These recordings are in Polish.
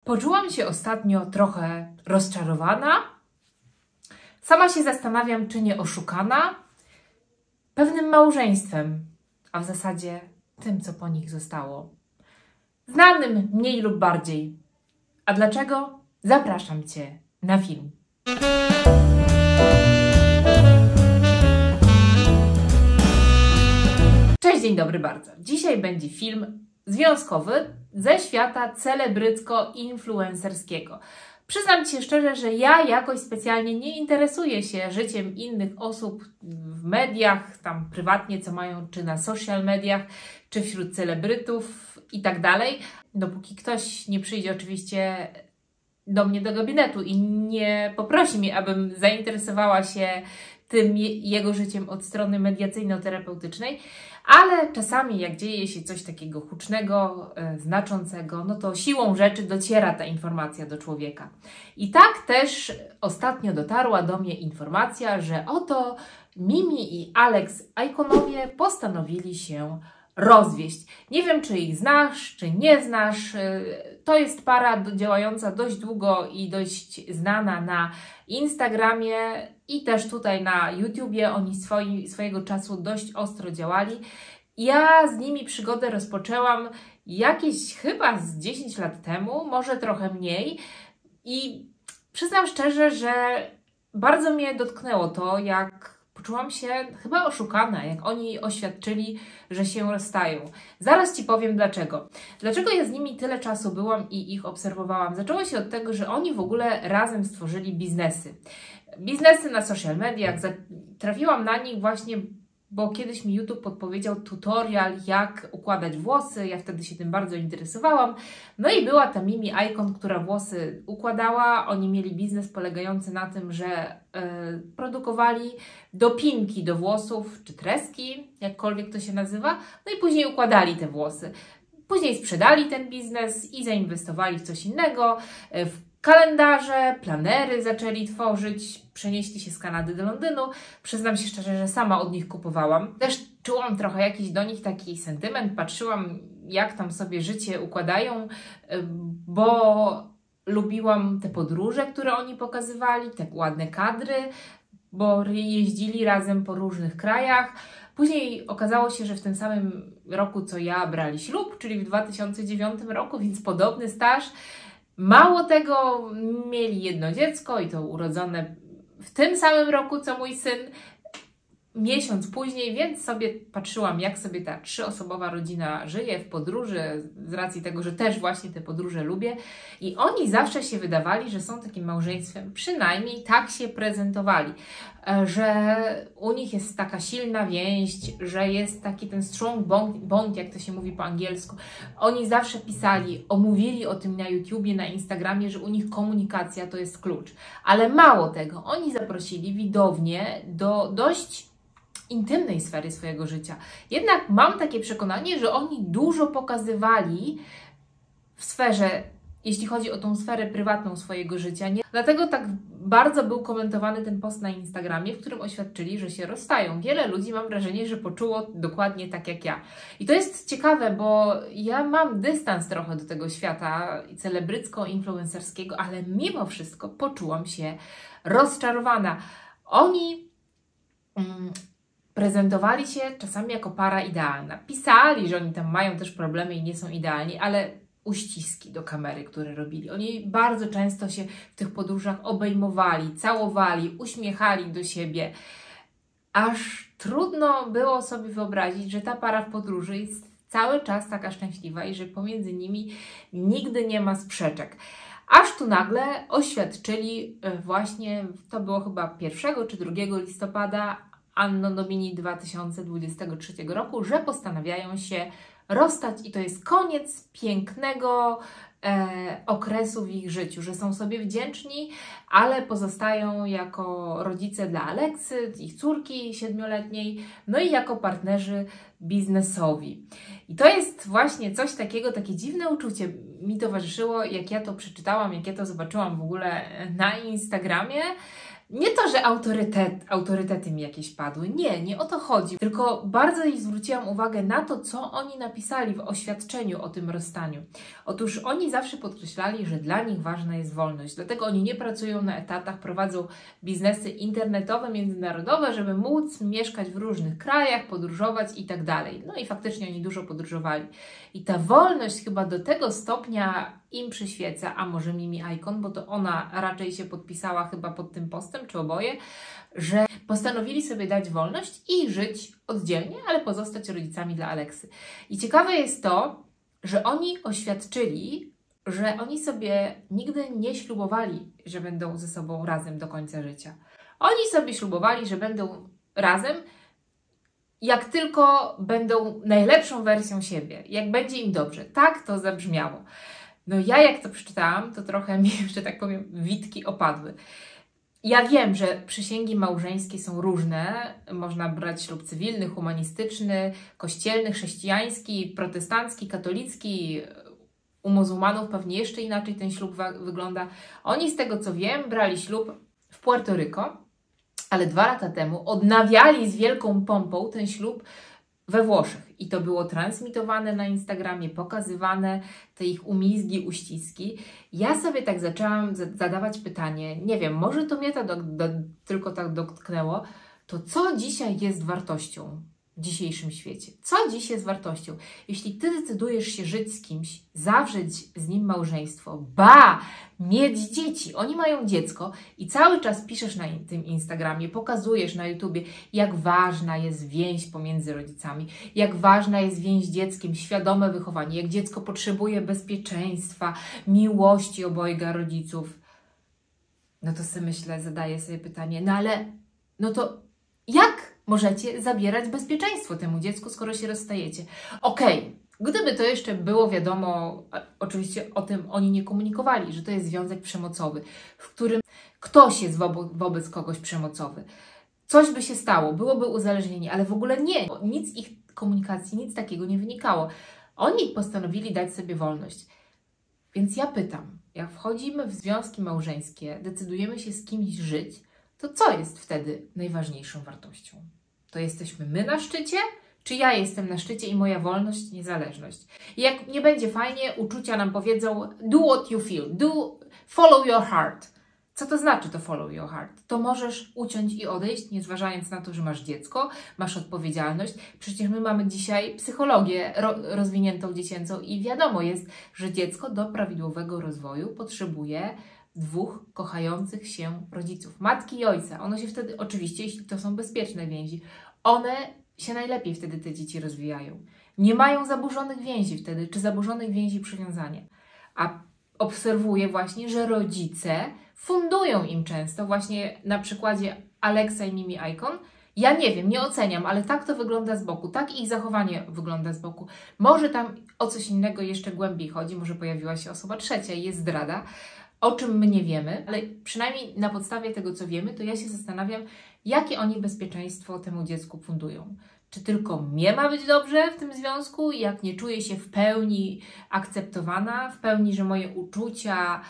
Poczułam się ostatnio trochę rozczarowana. Sama się zastanawiam, czy nie oszukana pewnym małżeństwem, a w zasadzie tym, co po nich zostało. Znanym mniej lub bardziej. A dlaczego? Zapraszam Cię na film. Cześć, dzień dobry bardzo. Dzisiaj będzie film związkowy ze świata celebrycko-influencerskiego. Przyznam Ci się szczerze, że ja jakoś specjalnie nie interesuję się życiem innych osób w mediach, tam prywatnie, co mają, czy na social mediach, czy wśród celebrytów i tak dalej. Dopóki ktoś nie przyjdzie oczywiście do mnie do gabinetu i nie poprosi mnie, abym zainteresowała się tym jego życiem od strony mediacyjno-terapeutycznej, ale czasami jak dzieje się coś takiego hucznego, znaczącego, no to siłą rzeczy dociera ta informacja do człowieka. I tak też ostatnio dotarła do mnie informacja, że oto Mimi i Alex Aikonowie postanowili się rozwieść. Nie wiem, czy ich znasz, czy nie znasz. To jest para działająca dość długo i dość znana na Instagramie i też tutaj na YouTubie. Oni swojego czasu dość ostro działali. Ja z nimi przygodę rozpoczęłam jakieś chyba z 10 lat temu, może trochę mniej. I przyznam szczerze, że bardzo mnie dotknęło to, jak poczułam się chyba oszukana, jak oni oświadczyli, że się rozstają. Zaraz Ci powiem dlaczego. Dlaczego ja z nimi tyle czasu byłam i ich obserwowałam? Zaczęło się od tego, że oni w ogóle razem stworzyli biznesy. Biznesy na social mediach. Trafiłam na nich właśnie, bo kiedyś mi YouTube podpowiedział tutorial, jak układać włosy. Ja wtedy się tym bardzo interesowałam. No i była ta Mimi Aikon, która włosy układała. Oni mieli biznes polegający na tym, że produkowali dopinki do włosów, czy treski, jakkolwiek to się nazywa. No i później układali te włosy. Później sprzedali ten biznes i zainwestowali w coś innego. W kalendarze, planery zaczęli tworzyć, przenieśli się z Kanady do Londynu. Przyznam się szczerze, że sama od nich kupowałam. Też czułam trochę jakiś do nich taki sentyment, patrzyłam, jak tam sobie życie układają, bo lubiłam te podróże, które oni pokazywali, te ładne kadry, bo jeździli razem po różnych krajach. Później okazało się, że w tym samym roku, co ja, brali ślub, czyli w 2009 roku, więc podobny staż. Mało tego, mieli jedno dziecko i to urodzone w tym samym roku, co mój syn, miesiąc później, więc sobie patrzyłam, jak sobie ta 3-osobowa rodzina żyje w podróży, z racji tego, że też właśnie te podróże lubię. I oni zawsze się wydawali, że są takim małżeństwem, przynajmniej tak się prezentowali, że u nich jest taka silna więź, że jest taki ten strong bond, jak to się mówi po angielsku. Oni zawsze pisali, omówili o tym na YouTubie, na Instagramie, że u nich komunikacja to jest klucz. Ale mało tego, oni zaprosili widownię do dość intymnej sfery swojego życia. Jednak mam takie przekonanie, że oni dużo pokazywali w sferze, jeśli chodzi o tą sferę prywatną swojego życia. Dlatego tak bardzo był komentowany ten post na Instagramie, w którym oświadczyli, że się rozstają. Wiele ludzi, mam wrażenie, że poczuło dokładnie tak jak ja. I to jest ciekawe, bo ja mam dystans trochę do tego świata celebrycko-influencerskiego, ale mimo wszystko poczułam się rozczarowana. Oni prezentowali się czasami jako para idealna. Pisali, że oni tam mają też problemy i nie są idealni, ale uściski do kamery, które robili. Oni bardzo często się w tych podróżach obejmowali, całowali, uśmiechali do siebie. Aż trudno było sobie wyobrazić, że ta para w podróży jest cały czas taka szczęśliwa i że pomiędzy nimi nigdy nie ma sprzeczek. Aż tu nagle oświadczyli właśnie, to było chyba 1 czy 2 listopada, Anno Domini 2023 roku, że postanawiają się rozstać i to jest koniec pięknego okresu w ich życiu, że są sobie wdzięczni, ale pozostają jako rodzice dla Aleksy, ich córki 7-letniej, no i jako partnerzy biznesowi. I to jest właśnie coś takiego, takie dziwne uczucie mi towarzyszyło, jak ja to przeczytałam, jak ja to zobaczyłam w ogóle na Instagramie, Nie to, że autorytety mi jakieś padły. Nie o to chodzi. Tylko bardzo zwróciłam uwagę na to, co oni napisali w oświadczeniu o tym rozstaniu. Otóż oni zawsze podkreślali, że dla nich ważna jest wolność. Dlatego oni nie pracują na etatach, prowadzą biznesy internetowe, międzynarodowe, żeby móc mieszkać w różnych krajach, podróżować i tak dalej. No i faktycznie oni dużo podróżowali. I ta wolność chyba do tego stopnia im przyświeca, a może Mimi Icon, bo to ona raczej się podpisała chyba pod tym postem, czy oboje, że postanowili sobie dać wolność i żyć oddzielnie, ale pozostać rodzicami dla Aleksy. I ciekawe jest to, że oni oświadczyli, że oni sobie nigdy nie ślubowali, że będą ze sobą razem do końca życia. Oni sobie ślubowali, że będą razem, jak tylko będą najlepszą wersją siebie, jak będzie im dobrze. Tak to zabrzmiało. No ja jak to przeczytałam, to trochę mi, że tak powiem, witki opadły. Ja wiem, że przysięgi małżeńskie są różne. Można brać ślub cywilny, humanistyczny, kościelny, chrześcijański, protestancki, katolicki. U muzułmanów pewnie jeszcze inaczej ten ślub wygląda. Oni z tego co wiem brali ślub w Puerto Rico, ale 2 lata temu odnawiali z wielką pompą ten ślub we Włoszech. I to było transmitowane na Instagramie, pokazywane, te ich umizgi, uściski. Ja sobie tak zaczęłam zadawać pytanie, nie wiem, może to mnie tylko tak dotknęło, to co dzisiaj jest wartością w dzisiejszym świecie? Co dziś jest wartością? Jeśli Ty decydujesz się żyć z kimś, zawrzeć z nim małżeństwo, mieć dzieci, oni mają dziecko i cały czas piszesz na tym Instagramie, pokazujesz na YouTubie, jak ważna jest więź pomiędzy rodzicami, jak ważna jest więź z dzieckiem, świadome wychowanie, jak dziecko potrzebuje bezpieczeństwa, miłości obojga rodziców. No to sobie myślę, zadaję sobie pytanie, no to jak możecie zabierać bezpieczeństwo temu dziecku, skoro się rozstajecie? Okej. Gdyby to jeszcze było wiadomo, oczywiście o tym oni nie komunikowali, że to jest związek przemocowy, w którym ktoś jest wobec kogoś przemocowy. Coś by się stało, byłoby uzależnienie, ale w ogóle nie. Nic z ich komunikacji, nic takiego nie wynikało. Oni postanowili dać sobie wolność. Więc ja pytam, jak wchodzimy w związki małżeńskie, decydujemy się z kimś żyć, to co jest wtedy najważniejszą wartością? To jesteśmy my na szczycie? Czy ja jestem na szczycie i moja wolność, niezależność? I jak nie będzie fajnie, uczucia nam powiedzą do what you feel, follow your heart. Co to znaczy to follow your heart? To możesz uciąć i odejść, nie zważając na to, że masz dziecko, masz odpowiedzialność. Przecież my mamy dzisiaj psychologię rozwiniętą dziecięcą i wiadomo jest, że dziecko do prawidłowego rozwoju potrzebuje 2 kochających się rodziców, matki i ojca. One się wtedy, oczywiście, jeśli to są bezpieczne więzi, one się najlepiej wtedy te dzieci rozwijają. Nie mają zaburzonych więzi wtedy, czy zaburzonych więzi przywiązania. A obserwuję właśnie, że rodzice fundują im często, właśnie na przykładzie Alexa i Mimi Icon. Ja nie wiem, nie oceniam, ale tak to wygląda z boku, tak ich zachowanie wygląda z boku. Może tam o coś innego jeszcze głębiej chodzi, może pojawiła się osoba trzecia i jest zdrada, o czym my nie wiemy, ale przynajmniej na podstawie tego, co wiemy, to ja się zastanawiam, jakie oni bezpieczeństwo temu dziecku fundują. Czy tylko mnie ma być dobrze w tym związku, jak nie czuję się w pełni akceptowana, w pełni, że moje uczucia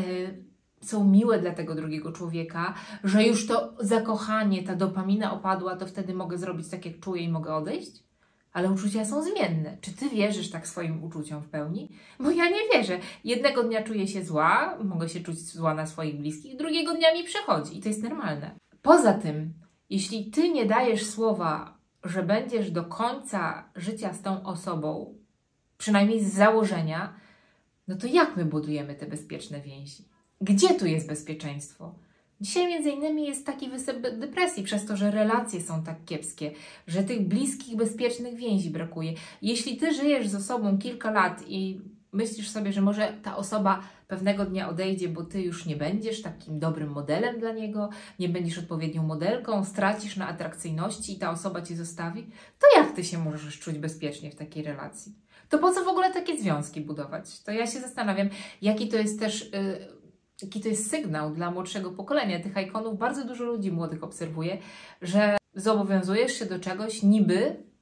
są miłe dla tego drugiego człowieka, że już to zakochanie, ta dopamina opadła, to wtedy mogę zrobić tak, jak czuję i mogę odejść? Ale uczucia są zmienne. Czy Ty wierzysz tak swoim uczuciom w pełni? Bo ja nie wierzę. Jednego dnia czuję się zła, mogę się czuć zła na swoich bliskich, drugiego dnia mi przychodzi i to jest normalne. Poza tym, jeśli Ty nie dajesz słowa, że będziesz do końca życia z tą osobą, przynajmniej z założenia, no to jak my budujemy te bezpieczne więzi? Gdzie tu jest bezpieczeństwo? Dzisiaj między innymi jest taki wysyp depresji przez to, że relacje są tak kiepskie, że tych bliskich, bezpiecznych więzi brakuje. Jeśli Ty żyjesz z osobą kilka lat i myślisz sobie, że może ta osoba pewnego dnia odejdzie, bo Ty już nie będziesz takim dobrym modelem dla niego, nie będziesz odpowiednią modelką, stracisz na atrakcyjności i ta osoba Cię zostawi, to jak Ty się możesz czuć bezpiecznie w takiej relacji? To po co w ogóle takie związki budować? To ja się zastanawiam, jaki to jest też... Jaki to jest sygnał dla młodszego pokolenia. Tych ikonów bardzo dużo ludzi młodych obserwuje, że zobowiązujesz się do czegoś niby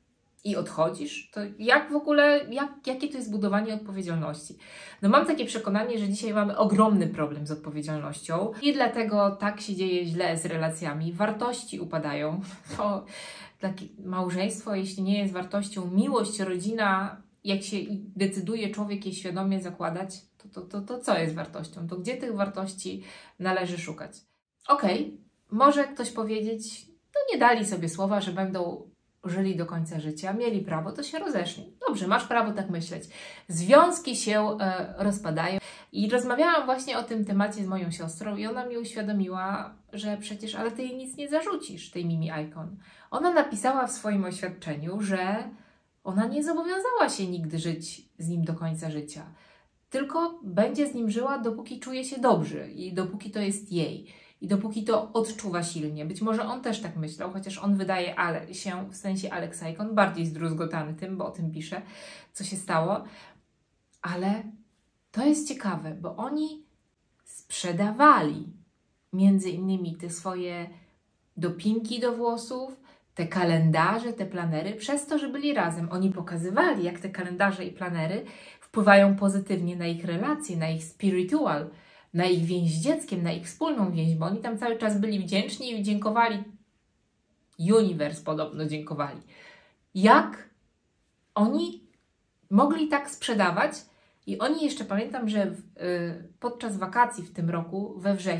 i odchodzisz, to jak w ogóle, jakie to jest budowanie odpowiedzialności? No mam takie przekonanie, że dzisiaj mamy ogromny problem z odpowiedzialnością i dlatego tak się dzieje źle z relacjami. Wartości upadają. To takie małżeństwo, jeśli nie jest wartością miłość, rodzina, jak się decyduje człowiek je świadomie zakładać, to co jest wartością? To gdzie tych wartości należy szukać? Okej, może ktoś powiedzieć, no nie dali sobie słowa, że będą żyli do końca życia, mieli prawo, to się rozeszli. Dobrze, masz prawo tak myśleć. Związki się rozpadają. I rozmawiałam właśnie o tym temacie z moją siostrą i ona mi uświadomiła, że przecież, ale ty jej nic nie zarzucisz, tej Mimi Icon. Ona napisała w swoim oświadczeniu, że ona nie zobowiązała się nigdy żyć z nim do końca życia. Tylko będzie z nim żyła, dopóki czuje się dobrze i dopóki to jest jej. I dopóki to odczuwa silnie. Być może on też tak myślał, chociaż on wydaje się w sensie Alex Icon bardziej zdruzgotany tym, bo o tym pisze, co się stało. Ale to jest ciekawe, bo oni sprzedawali między innymi te swoje dopinki do włosów, te kalendarze, te planery, przez to, że byli razem. Oni pokazywali, jak te kalendarze i planery wpływają pozytywnie na ich relacje, na ich spiritual, na ich więź z dzieckiem, na ich wspólną więź, bo oni tam cały czas byli wdzięczni i dziękowali. Uniwers podobno dziękowali. Jak oni mogli tak sprzedawać? I oni jeszcze, pamiętam, że podczas wakacji w tym roku,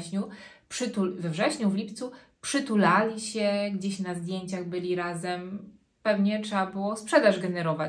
w lipcu, przytulali się, gdzieś na zdjęciach byli razem. Pewnie trzeba było sprzedaż generować.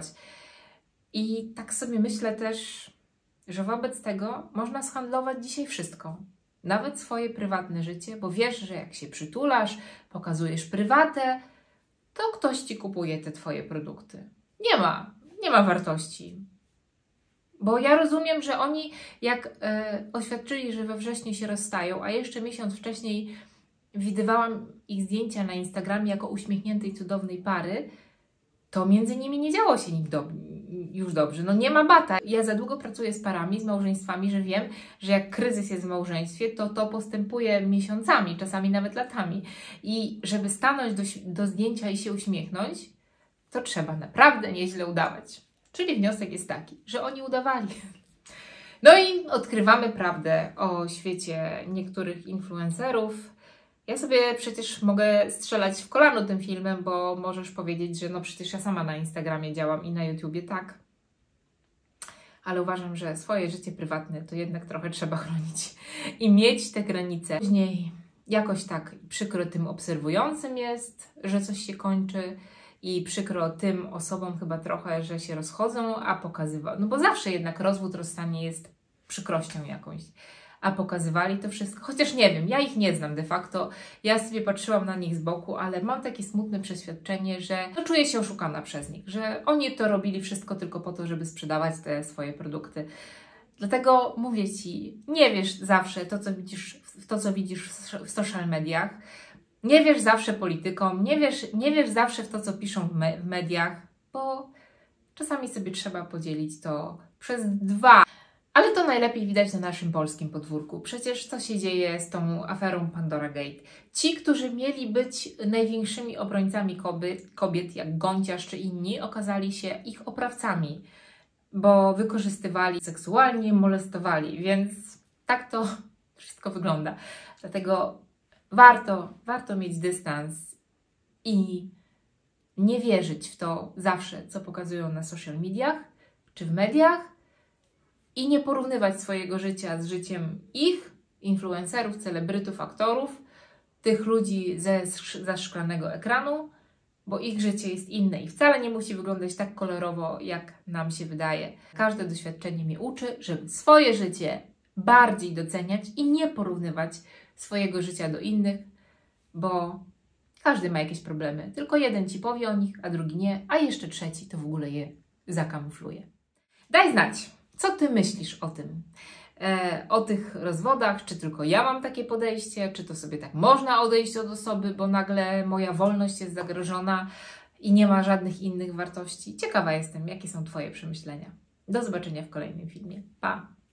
I tak sobie myślę też, że wobec tego można zhandlować dzisiaj wszystko. Nawet swoje prywatne życie, bo wiesz, że jak się przytulasz, pokazujesz prywatę, to ktoś Ci kupuje te Twoje produkty. Nie ma wartości. Bo ja rozumiem, że oni jak oświadczyli, że we wrześniu się rozstają, a jeszcze miesiąc wcześniej widywałam ich zdjęcia na Instagramie jako uśmiechniętej, cudownej pary, to między nimi nie działo się już dobrze. No nie ma bata. Ja za długo pracuję z parami, z małżeństwami, że wiem, że jak kryzys jest w małżeństwie, to postępuje miesiącami, czasami nawet latami. I żeby stanąć do zdjęcia i się uśmiechnąć, to trzeba naprawdę nieźle udawać. Czyli wniosek jest taki, że oni udawali. No i odkrywamy prawdę o świecie niektórych influencerów. Ja sobie przecież mogę strzelać w kolano tym filmem, bo możesz powiedzieć, że no przecież ja sama na Instagramie działam i na YouTubie, tak. Ale uważam, że swoje życie prywatne to jednak trochę trzeba chronić i mieć te granice. Później jakoś tak przykro tym obserwującym jest, że coś się kończy i przykro tym osobom chyba trochę, że się rozchodzą, a pokazywał. No bo zawsze jednak rozwód, rozstanie jest przykrością jakąś. A pokazywali to wszystko. Chociaż nie wiem, ja ich nie znam de facto. Ja sobie patrzyłam na nich z boku, ale mam takie smutne przeświadczenie, że no, czuję się oszukana przez nich, że oni to robili wszystko tylko po to, żeby sprzedawać te swoje produkty. Dlatego mówię Ci, nie wierz zawsze w to, co widzisz w social mediach. Nie wierz zawsze politykom, nie wierz zawsze w to, co piszą w mediach, bo czasami sobie trzeba podzielić to przez 2. Ale to najlepiej widać na naszym polskim podwórku. Przecież co się dzieje z tą aferą Pandora Gate? Ci, którzy mieli być największymi obrońcami kobiet, jak Gonciarz czy inni, okazali się ich oprawcami, bo wykorzystywali seksualnie, molestowali, więc tak to wszystko wygląda. Dlatego warto mieć dystans i nie wierzyć w to zawsze, co pokazują na social mediach czy w mediach, i nie porównywać swojego życia z życiem ich, influencerów, celebrytów, aktorów, tych ludzi ze szklanego ekranu, bo ich życie jest inne i wcale nie musi wyglądać tak kolorowo, jak nam się wydaje. Każde doświadczenie mnie uczy, żeby swoje życie bardziej doceniać i nie porównywać swojego życia do innych, bo każdy ma jakieś problemy. Tylko jeden Ci powie o nich, a drugi nie, a jeszcze trzeci to w ogóle je zakamufluje. Daj znać, co Ty myślisz o tym? O tych rozwodach, czy tylko ja mam takie podejście, czy to sobie tak można odejść od osoby, bo nagle moja wolność jest zagrożona i nie ma żadnych innych wartości. Ciekawa jestem, jakie są Twoje przemyślenia. Do zobaczenia w kolejnym filmie. Pa!